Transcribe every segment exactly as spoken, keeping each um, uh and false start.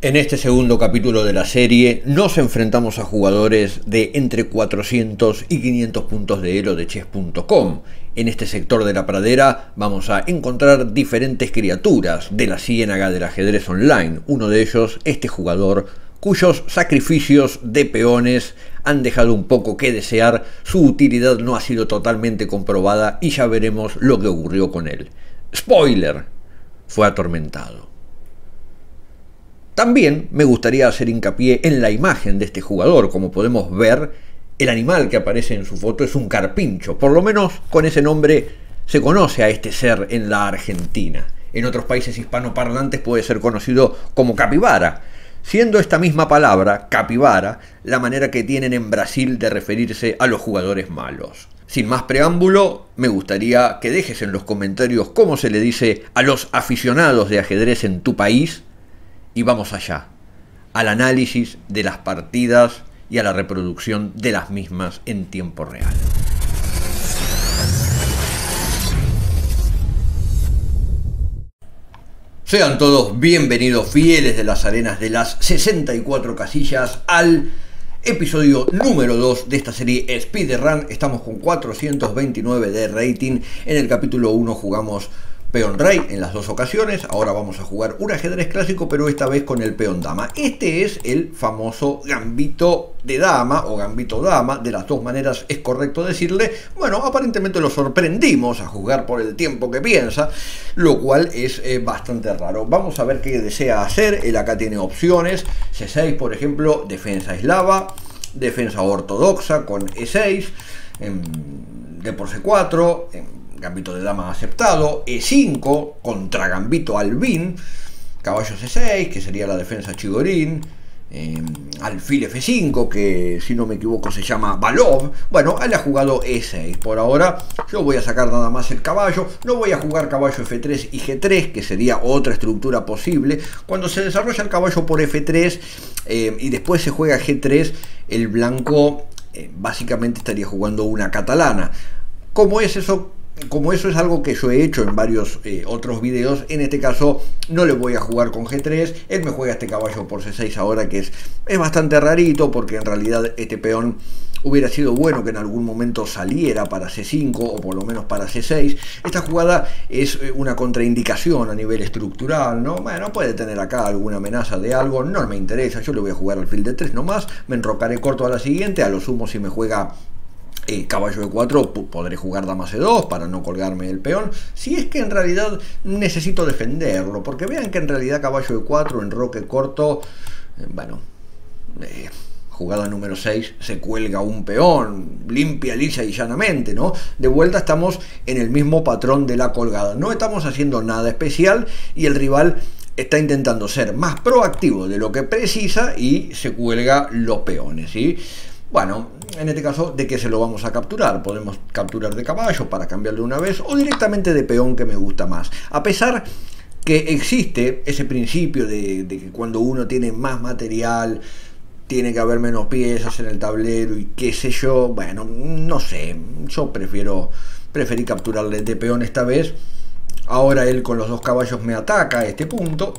En este segundo capítulo de la serie nos enfrentamos a jugadores de entre cuatrocientos y quinientos puntos de elo de chess punto com. En este sector de la pradera vamos a encontrar diferentes criaturas de la ciénaga del ajedrez online. Uno de ellos, este jugador, cuyos sacrificios de peones han dejado un poco que desear, su utilidad no ha sido totalmente comprobada y ya veremos lo que ocurrió con él. Spoiler, fue atormentado. También me gustaría hacer hincapié en la imagen de este jugador. Como podemos ver, el animal que aparece en su foto es un carpincho. Por lo menos con ese nombre se conoce a este ser en la Argentina. En otros países hispanoparlantes puede ser conocido como capibara, siendo esta misma palabra, capibara, la manera que tienen en Brasil de referirse a los jugadores malos. Sin más preámbulo, me gustaría que dejes en los comentarios cómo se le dice a los aficionados de ajedrez en tu país. Y vamos allá, al análisis de las partidas y a la reproducción de las mismas en tiempo real. Sean todos bienvenidos, fieles de las arenas de las sesenta y cuatro casillas, al episodio número dos de esta serie Speedrun. Estamos con cuatrocientos veintinueve de rating. En el capítulo uno jugamos peón rey en las dos ocasiones. Ahora vamos a jugar un ajedrez clásico, pero esta vez con el peón dama. Este es el famoso gambito de dama o gambito dama, de las dos maneras es correcto decirle. Bueno, aparentemente lo sorprendimos a jugar por el tiempo que piensa, lo cual es eh, bastante raro. Vamos a ver qué desea hacer. Él acá tiene opciones: ce seis, por ejemplo, defensa eslava, defensa ortodoxa con e seis, eh, d por ce cuatro, eh, gambito de dama aceptado, e cinco contra gambito albín, caballo ce seis, que sería la defensa chigorín, eh, alfil efe cinco, que si no me equivoco se llama Balov. Bueno, él ha jugado e seis. Por ahora yo voy a sacar nada más el caballo, no voy a jugar caballo efe tres y ge tres, que sería otra estructura posible. Cuando se desarrolla el caballo por efe tres eh, y después se juega ge tres, el blanco eh, básicamente estaría jugando una catalana. ¿Cómo es eso? Como eso es algo que yo he hecho en varios eh, otros videos, en este caso no le voy a jugar con ge tres. Él me juega este caballo por ce seis ahora, que es, es bastante rarito, porque en realidad este peón hubiera sido bueno que en algún momento saliera para ce cinco o por lo menos para ce seis. Esta jugada es una contraindicación a nivel estructural, ¿no? Bueno, puede tener acá alguna amenaza de algo, no me interesa, yo le voy a jugar alfil de tres nomás, me enrocaré corto a la siguiente. A lo sumo, si me juega Eh, caballo de cuatro, podré jugar dama ce dos para no colgarme el peón, si es que en realidad necesito defenderlo, porque vean que en realidad caballo de cuatro, enroque corto, eh, bueno, eh, jugada número seis, se cuelga un peón, limpia, lisa y llanamente, ¿no? De vuelta estamos en el mismo patrón de la colgada, no estamos haciendo nada especial y el rival está intentando ser más proactivo de lo que precisa y se cuelga los peones, ¿sí? Bueno, en este caso, ¿de qué se lo vamos a capturar? Podemos capturar de caballo para cambiarle una vez, o directamente de peón, que me gusta más. A pesar que existe ese principio de, de que cuando uno tiene más material, tiene que haber menos piezas en el tablero y qué sé yo, bueno, no sé, yo prefiero, preferí capturarle de peón esta vez. Ahora él con los dos caballos me ataca a este punto.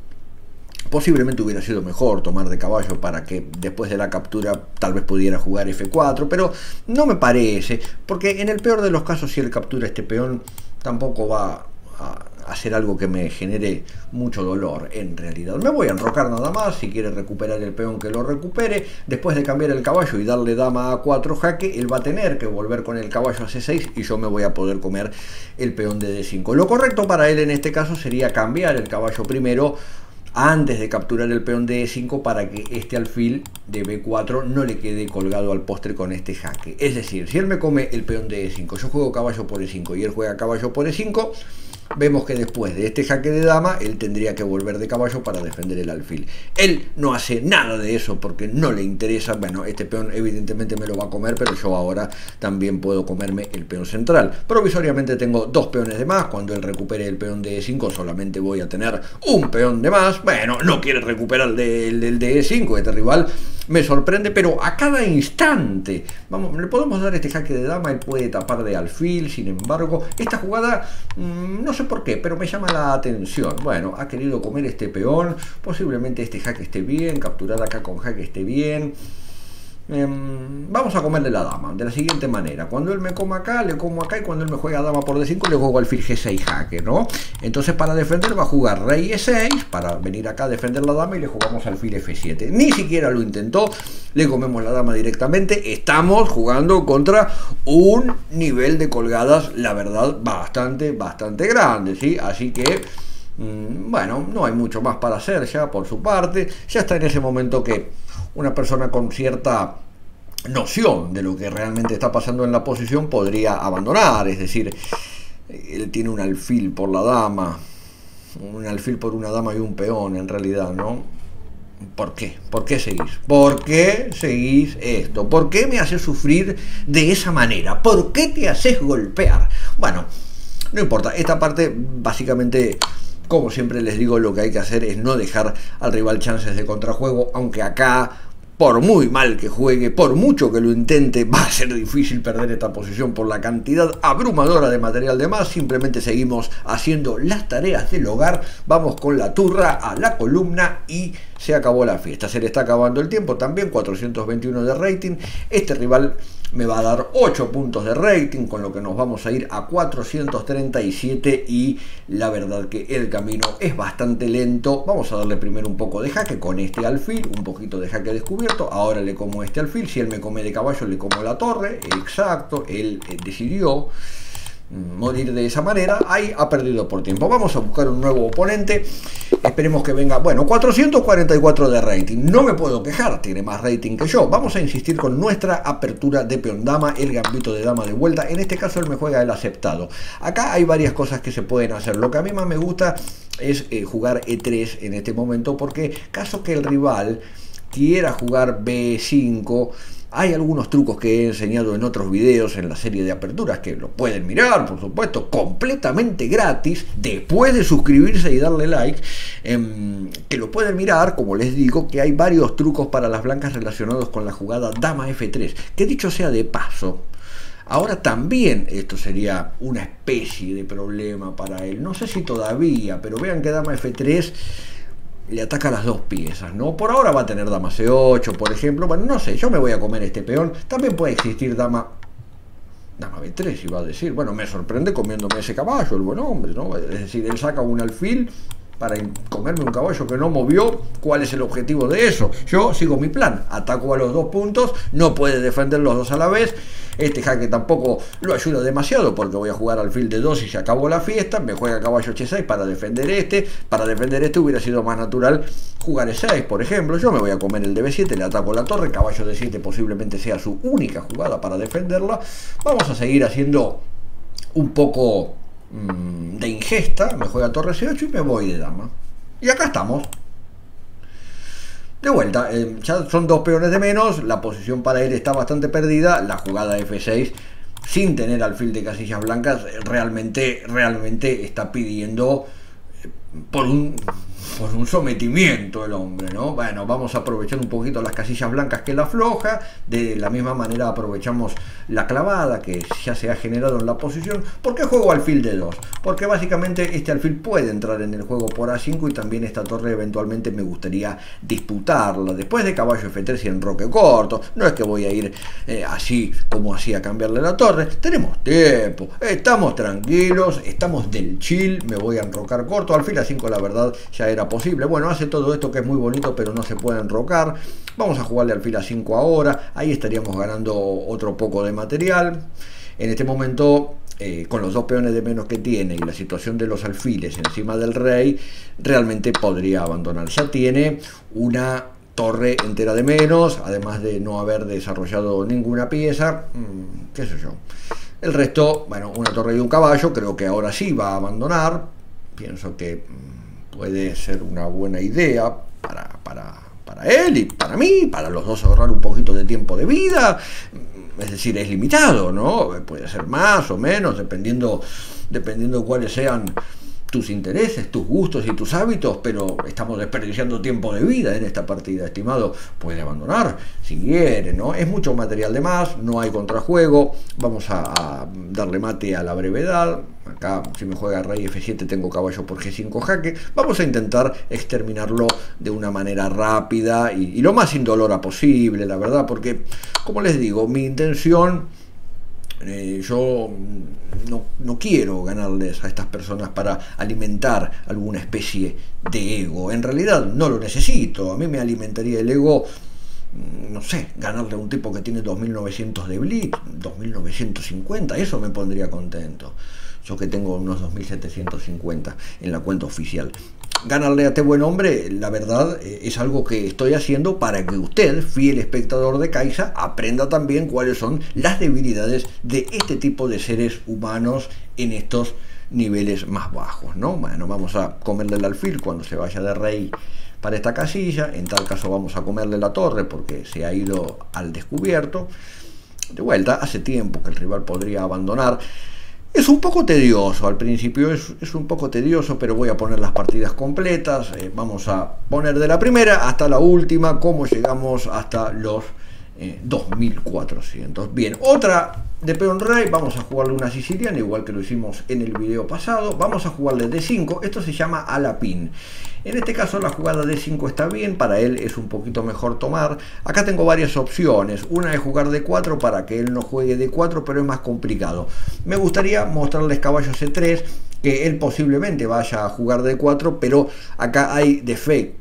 Posiblemente hubiera sido mejor tomar de caballo para que después de la captura tal vez pudiera jugar efe cuatro, pero no me parece, porque en el peor de los casos, si él captura este peón, tampoco va a hacer algo que me genere mucho dolor en realidad. Me voy a enrocar nada más. Si quiere recuperar el peón, que lo recupere. Después de cambiar el caballo y darle dama a cuatro jaque, él va a tener que volver con el caballo a ce seis y yo me voy a poder comer el peón de de cinco. Lo correcto para él en este caso sería cambiar el caballo primero antes de capturar el peón de e cinco, para que este alfil de be cuatro no le quede colgado al postre con este jaque. Es decir, si él me come el peón de e cinco, yo juego caballo por e cinco y él juega caballo por e cinco, vemos que después de este jaque de dama, él tendría que volver de caballo para defender el alfil. Él no hace nada de eso porque no le interesa. Bueno, este peón evidentemente me lo va a comer, pero yo ahora también puedo comerme el peón central. Provisoriamente tengo dos peones de más. Cuando él recupere el peón de e cinco, solamente voy a tener un peón de más. Bueno, no quiere recuperar el de, el de e cinco. Este rival me sorprende, pero a cada instante. Vamos, le podemos dar este jaque de dama, él puede tapar de alfil, sin embargo, esta jugada, mmm, no sé por qué, pero me llama la atención. Bueno, ha querido comer este peón, posiblemente este jaque esté bien, capturar acá con jaque esté bien. Eh, vamos a comerle la dama de la siguiente manera: cuando él me coma acá, le como acá, y cuando él me juega dama por D cinco, le juego alfil G seis jaque, ¿no? Entonces, para defender va a jugar rey E seis, para venir acá a defender la dama, y le jugamos alfil F siete. Ni siquiera lo intentó, le comemos la dama directamente. Estamos jugando contra un nivel de colgadas, la verdad, bastante, bastante grande, ¿sí? Así que, mmm, bueno, no hay mucho más para hacer ya por su parte. Ya está en ese momento que una persona con cierta noción de lo que realmente está pasando en la posición podría abandonar. Es decir, él tiene un alfil por la dama, un alfil por una dama y un peón en realidad, ¿no? ¿Por qué? ¿Por qué seguís? ¿Por qué seguís esto? ¿Por qué me haces sufrir de esa manera? ¿Por qué te haces golpear? Bueno, no importa, esta parte básicamente, como siempre les digo, lo que hay que hacer es no dejar al rival chances de contrajuego, aunque acá, por muy mal que juegue, por mucho que lo intente, va a ser difícil perder esta posición por la cantidad abrumadora de material de más. Simplemente seguimos haciendo las tareas del hogar, vamos con la turra a la columna y se acabó la fiesta. Se le está acabando el tiempo también, cuatrocientos veintiuno de rating. Este rival me va a dar ocho puntos de rating, con lo que nos vamos a ir a cuatrocientos treinta y siete, y la verdad que el camino es bastante lento. Vamos a darle primero un poco de jaque con este alfil, un poquito de jaque descubierto. Ahora le como este alfil, si él me come de caballo le como la torre, exacto, él eh, decidió morir de esa manera. Ahí ha perdido por tiempo. Vamos a buscar un nuevo oponente, esperemos que venga. Bueno, cuatrocientos cuarenta y cuatro de rating, no me puedo quejar, tiene más rating que yo. Vamos a insistir con nuestra apertura de peón dama, el gambito de dama de vuelta. En este caso él me juega el aceptado. Acá hay varias cosas que se pueden hacer. Lo que a mí más me gusta es eh, jugar E tres en este momento, porque caso que el rival quiera jugar B cinco, hay algunos trucos que he enseñado en otros videos en la serie de aperturas que lo pueden mirar, por supuesto, completamente gratis, después de suscribirse y darle like, eh, que lo pueden mirar. Como les digo, que hay varios trucos para las blancas relacionados con la jugada dama F tres, que dicho sea de paso, ahora también esto sería una especie de problema para él. No sé si todavía, pero vean que dama F tres le ataca las dos piezas, ¿no? Por ahora va a tener dama C ocho, por ejemplo. Bueno, no sé, yo me voy a comer este peón. También puede existir dama dama B tres, iba a decir. Bueno, me sorprende comiéndome ese caballo, el buen hombre, ¿no? Es decir, él saca un alfil para comerme un caballo que no movió. ¿Cuál es el objetivo de eso? Yo sigo mi plan, ataco a los dos puntos, no puede defender los dos a la vez. Este jaque tampoco lo ayuda demasiado, porque voy a jugar alfil de dos y se acabó la fiesta. Me juega caballo H seis para defender este. Para defender este hubiera sido más natural jugar E seis, por ejemplo. Yo me voy a comer el de B siete, le ataco la torre. Caballo D siete posiblemente sea su única jugada para defenderla. Vamos a seguir haciendo un poco mmm, de ingesta. Me juega torre C ocho y me voy de dama. Y acá estamos. De vuelta, eh, ya son dos peones de menos, la posición para él está bastante perdida. La jugada F seis, sin tener alfil de casillas blancas, realmente, realmente está pidiendo eh, por un, por un sometimiento el hombre, ¿no? Bueno, vamos a aprovechar un poquito las casillas blancas que la afloja. De la misma manera aprovechamos la clavada que ya se ha generado en la posición. ¿Por qué juego alfil de dos? Porque básicamente este alfil puede entrar en el juego por A cinco, y también esta torre eventualmente me gustaría disputarla después de caballo F tres y enroque corto. No es que voy a ir eh, así como así a cambiarle la torre. Tenemos tiempo, estamos tranquilos, estamos del chill. Me voy a enrocar corto, alfil A cinco la verdad ya era posible. Bueno, hace todo esto que es muy bonito, pero no se puede enrocar. Vamos a jugarle alfil A cinco ahora, ahí estaríamos ganando otro poco de material. En este momento, eh, con los dos peones de menos que tiene y la situación de los alfiles encima del rey, realmente podría abandonar. Ya tiene una torre entera de menos, además de no haber desarrollado ninguna pieza, mmm, qué sé yo. El resto, bueno, una torre y un caballo, creo que ahora sí va a abandonar. Pienso que mmm, puede ser una buena idea para, para, para él y para mí, para los dos ahorrar un poquito de tiempo de vida. Es decir, es limitado, ¿no? Puede ser más o menos, dependiendo, dependiendo cuáles sean tus intereses, tus gustos y tus hábitos, pero estamos desperdiciando tiempo de vida en esta partida, estimado. Puede abandonar si quiere, ¿no? Es mucho material de más, no hay contrajuego, vamos a, a darle mate a la brevedad. Acá, si me juega rey efe siete, tengo caballo por ge cinco jaque. Vamos a intentar exterminarlo de una manera rápida y, y lo más indolora posible, la verdad, porque, como les digo, mi intención... Eh, yo no, no quiero ganarles a estas personas para alimentar alguna especie de ego. En realidad no lo necesito. A mí me alimentaría el ego, no sé, ganarle a un tipo que tiene dos mil novecientos de blitz, dos mil novecientos cincuenta, eso me pondría contento. Yo que tengo unos dos mil setecientos cincuenta en la cuenta oficial. Ganarle a este buen hombre, la verdad, es algo que estoy haciendo para que usted, fiel espectador de Caixa, aprenda también cuáles son las debilidades de este tipo de seres humanos en estos niveles más bajos, ¿no? Bueno, vamos a comerle el alfil cuando se vaya de rey para esta casilla. En tal caso vamos a comerle la torre porque se ha ido al descubierto. De vuelta, hace tiempo que el rival podría abandonar. Es un poco tedioso, al principio es, es un poco tedioso, pero voy a poner las partidas completas. Eh, vamos a poner de la primera hasta la última, cómo llegamos hasta los eh, dos mil cuatrocientos. Bien, otra de peón rey, vamos a jugarle una siciliana, igual que lo hicimos en el video pasado. Vamos a jugarle de cinco, esto se llama a la pin. En este caso la jugada de cinco está bien, para él es un poquito mejor tomar. Acá tengo varias opciones, una es jugar de cuatro para que él no juegue de cuatro, pero es más complicado. Me gustaría mostrarles caballo ce tres, que él posiblemente vaya a jugar de cuatro, pero acá hay defectos.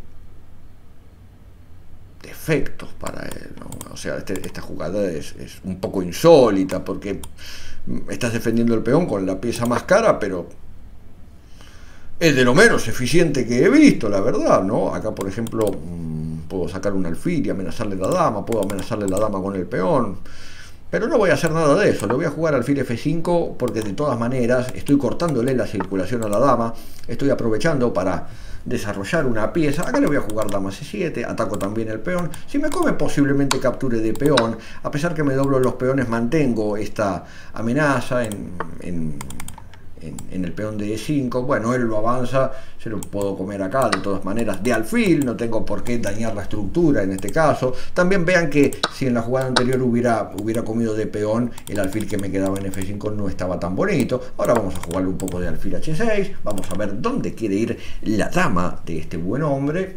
defectos para él, ¿no? O sea, este, esta jugada es, es un poco insólita porque estás defendiendo el peón con la pieza más cara, pero es de lo menos eficiente que he visto, la verdad, ¿no? Acá, por ejemplo, mmm, puedo sacar un alfil y amenazarle la dama, puedo amenazarle la dama con el peón, pero no voy a hacer nada de eso. Le voy a jugar alfil efe cinco porque de todas maneras estoy cortándole la circulación a la dama, estoy aprovechando para desarrollar una pieza. Acá le voy a jugar dama ce siete, ataco también el peón. Si me come posiblemente capture de peón, a pesar que me doblo los peones mantengo esta amenaza en, en, en, en el peón de e cinco. Bueno, él lo avanza, se lo puedo comer acá de todas maneras de alfil, no tengo por qué dañar la estructura en este caso. También vean que si en la jugada anterior hubiera, hubiera comido de peón, el alfil que me quedaba en efe cinco no estaba tan bonito. Ahora vamos a jugarle un poco de alfil hache seis, vamos a ver dónde quiere ir la dama de este buen hombre.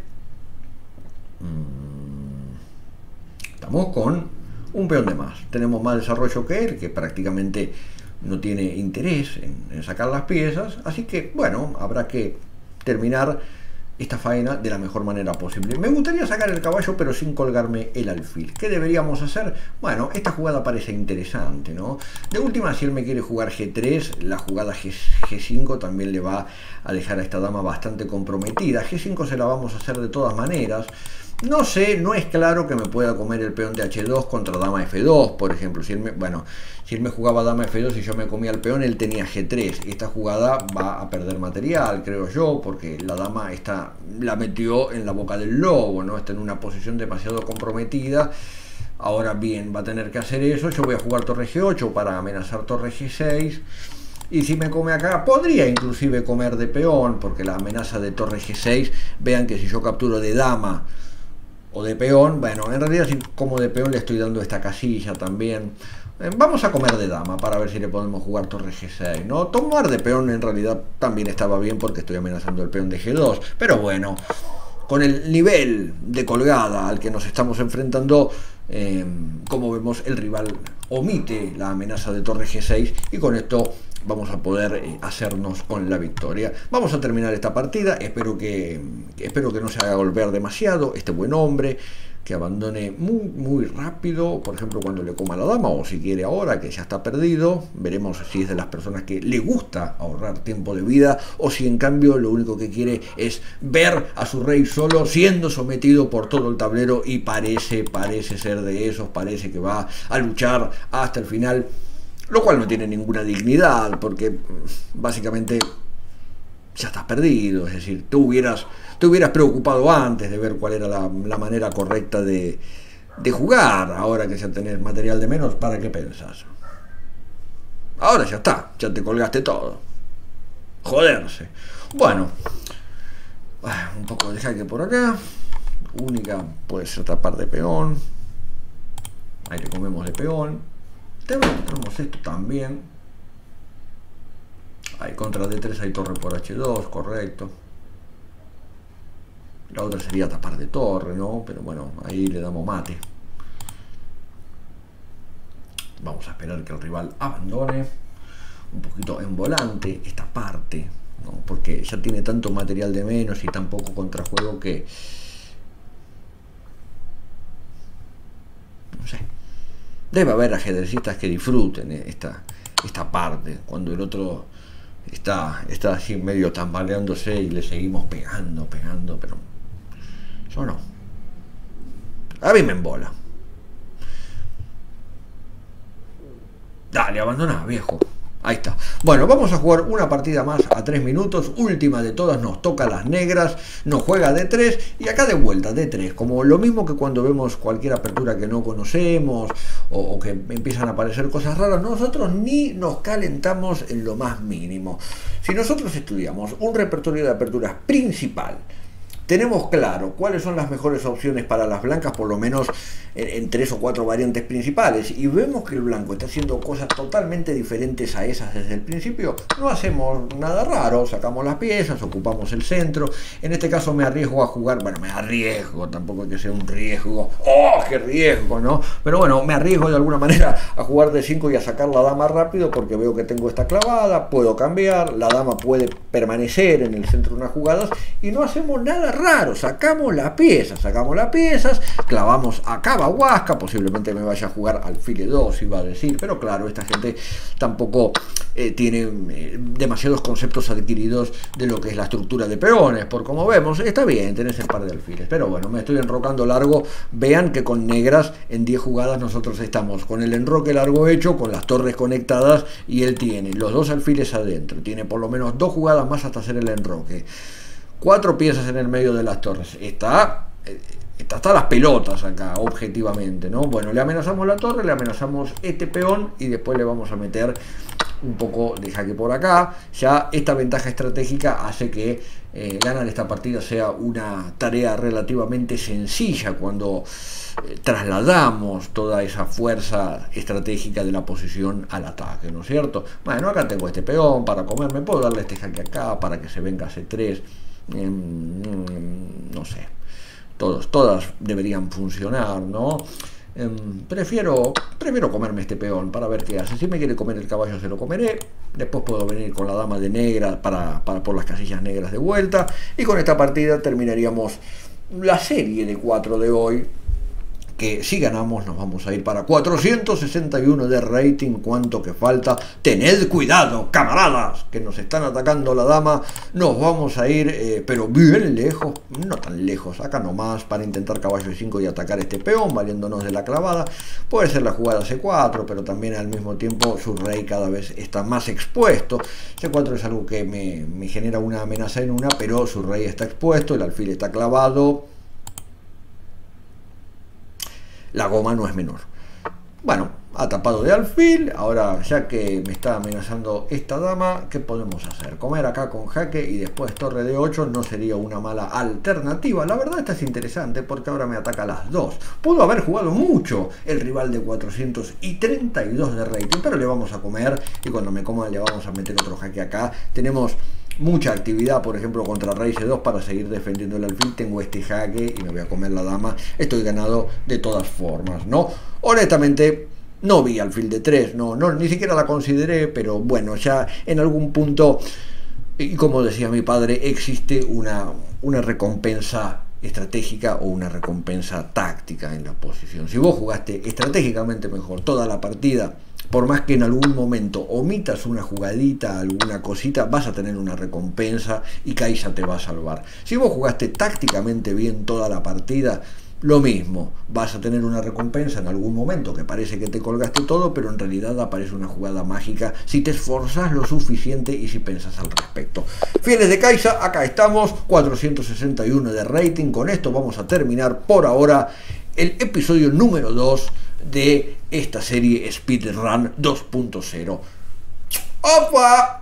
Estamos con un peón de más, tenemos más desarrollo que él, que prácticamente no tiene interés en, en sacar las piezas, así que bueno, habrá que terminar esta faena de la mejor manera posible. Me gustaría sacar el caballo pero sin colgarme el alfil. ¿Qué deberíamos hacer? Bueno, esta jugada parece interesante, ¿no? De última, si él me quiere jugar ge tres, la jugada ge cinco también le va a dejar a esta dama bastante comprometida. ge cinco se la vamos a hacer de todas maneras. No sé, no es claro que me pueda comer el peón de hache dos contra dama efe dos, por ejemplo. Si él me, bueno, si él me jugaba dama efe dos y yo me comía el peón, él tenía ge tres. Esta jugada va a perder material, creo yo, porque la dama está, la metió en la boca del lobo, ¿no? Está en una posición demasiado comprometida. Ahora bien, va a tener que hacer eso. Yo voy a jugar torre ge ocho para amenazar torre ge seis. Y si me come acá, podría inclusive comer de peón, porque la amenaza de torre ge seis, vean que si yo capturo de dama o de peón, bueno, en realidad si como de peón le estoy dando esta casilla también. Eh, vamos a comer de dama para ver si le podemos jugar torre ge seis, ¿no? Tomar de peón en realidad también estaba bien porque estoy amenazando el peón de ge dos, pero bueno, con el nivel de colgada al que nos estamos enfrentando, eh, como vemos, el rival omite la amenaza de torre ge seis y con esto vamos a poder eh, hacernos con la victoria. Vamos a terminar esta partida. Espero que, que espero que no se haga golpear demasiado este buen hombre, que abandone muy muy rápido, por ejemplo cuando le coma a la dama, o si quiere ahora que ya está perdido. Veremos si es de las personas que le gusta ahorrar tiempo de vida o si en cambio lo único que quiere es ver a su rey solo siendo sometido por todo el tablero, y parece parece ser de esos, parece que va a luchar hasta el final, lo cual no tiene ninguna dignidad porque básicamente ya estás perdido. Es decir, tú hubieras, te hubieras preocupado antes de ver cuál era la, la manera correcta de, de jugar. Ahora que ya tenés material de menos, ¿para qué pensás? Ahora ya está, ya te colgaste todo. Joderse. Bueno, un poco de jaque por acá. Única puede ser tapar de peón. Ahí le comemos de peón. Tenemos esto también. Ahí contra D tres hay torre por H dos, correcto. La otra sería tapar de torre, ¿no? Pero bueno, ahí le damos mate. Vamos a esperar que el rival abandone un poquito en volante esta parte, ¿no? Porque ya tiene tanto material de menos y tan poco contrajuego que... no sé. Debe haber ajedrecistas que disfruten esta, esta parte, cuando el otro está, está así medio tambaleándose y le seguimos pegando, pegando, pero yo no. A mí me embola. Dale, abandoná, viejo. Ahí está. Bueno, vamos a jugar una partida más a tres minutos. Última de todas, nos toca las negras. Nos juega D tres y acá de vuelta D tres. Como lo mismo que cuando vemos cualquier apertura que no conocemos o, o que empiezan a aparecer cosas raras, nosotros ni nos calentamos en lo más mínimo. Si nosotros estudiamos un repertorio de aperturas principal, tenemos claro cuáles son las mejores opciones para las blancas, por lo menos en, en tres o cuatro variantes principales, y vemos que el blanco está haciendo cosas totalmente diferentes a esas desde el principio, no hacemos nada raro, sacamos las piezas, ocupamos el centro. En este caso me arriesgo a jugar, bueno, me arriesgo, tampoco hay que sea un riesgo, ¡oh, qué riesgo!, ¿no? Pero bueno, me arriesgo de alguna manera a jugar de cinco y a sacar la dama rápido porque veo que tengo esta clavada, puedo cambiar, la dama puede permanecer en el centro de unas jugadas y no hacemos nada raro, sacamos la pieza, sacamos las piezas, clavamos a cabo Huasca, posiblemente me vaya a jugar alfil e dos, iba a decir, pero claro, esta gente tampoco eh, tiene eh, demasiados conceptos adquiridos de lo que es la estructura de peones, por como vemos, está bien, tenés el par de alfiles, pero bueno, me estoy enrocando largo. Vean que con negras en diez jugadas nosotros estamos con el enroque largo hecho, con las torres conectadas, y él tiene los dos alfiles adentro, tiene por lo menos dos jugadas más hasta hacer el enroque, cuatro piezas en el medio de las torres, está... Eh, Está hasta las pelotas acá, objetivamente, ¿no? Bueno, le amenazamos la torre, le amenazamos este peón y después le vamos a meter un poco de jaque por acá. Ya esta ventaja estratégica hace que eh, ganar esta partida sea una tarea relativamente sencilla cuando eh, trasladamos toda esa fuerza estratégica de la posición al ataque, ¿no es cierto? Bueno, acá tengo este peón para comerme, puedo darle este jaque acá para que se venga a C tres, eh, no sé. Todos, todas deberían funcionar, ¿no? Eh, prefiero, prefiero comerme este peón para ver qué hace. Si me quiere comer el caballo, se lo comeré. Después puedo venir con la dama de negra para, para por las casillas negras de vuelta. Y con esta partida terminaríamos la serie de cuatro de hoy. Que si ganamos nos vamos a ir para cuatrocientos sesenta y uno de rating. Cuánto que falta. Tened cuidado, camaradas, que nos están atacando la dama. Nos vamos a ir, eh, pero bien lejos, no tan lejos, acá nomás, para intentar caballo de cinco y atacar este peón, valiéndonos de la clavada. Puede ser la jugada C cuatro, pero también al mismo tiempo su rey cada vez está más expuesto. C cuatro es algo que me, me genera una amenaza en una, pero su rey está expuesto, el alfil está clavado. La goma no es menor. Bueno, ha tapado de alfil. Ahora, ya que me está amenazando esta dama, ¿qué podemos hacer? Comer acá con jaque y después torre de ocho no sería una mala alternativa. La verdad, esta es interesante porque ahora me ataca a las dos. Pudo haber jugado mucho el rival de cuatrocientos treinta y dos de rating, pero le vamos a comer y cuando me coma le vamos a meter otro jaque acá. Tenemos mucha actividad, por ejemplo, contra rey C dos para seguir defendiendo el alfil. Tengo este jaque y me voy a comer la dama. Estoy ganado de todas formas, ¿no? Honestamente, no vi alfil de tres, no, no, ni siquiera la consideré, pero bueno, ya en algún punto, y como decía mi padre, existe una, una recompensa estratégica o una recompensa táctica en la posición. Si vos jugaste estratégicamente mejor toda la partida, por más que en algún momento omitas una jugadita, alguna cosita, vas a tener una recompensa y Caixa te va a salvar. Si vos jugaste tácticamente bien toda la partida, lo mismo, vas a tener una recompensa en algún momento que parece que te colgaste todo, pero en realidad aparece una jugada mágica si te esforzás lo suficiente y si pensás al respecto. Fieles de Caixa, acá estamos, cuatrocientos sesenta y uno de rating. Con esto vamos a terminar por ahora el episodio número dos de esta serie Speedrun dos punto cero. ¡Opa!